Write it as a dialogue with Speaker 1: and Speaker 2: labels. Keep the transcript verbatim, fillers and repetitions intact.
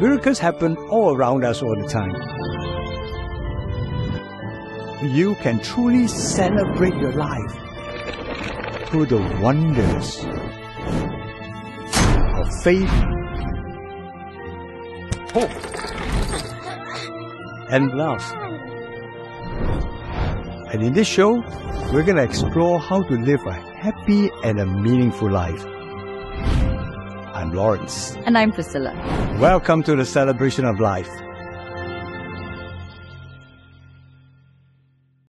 Speaker 1: Miracles happen all around us all the time. You can truly celebrate your life through the wonders of faith, hope, and love. And in this show, we're going to explore how to live a happy and a meaningful life. I'm Lawrence.
Speaker 2: And I'm Priscilla.
Speaker 1: Welcome to the celebration of life.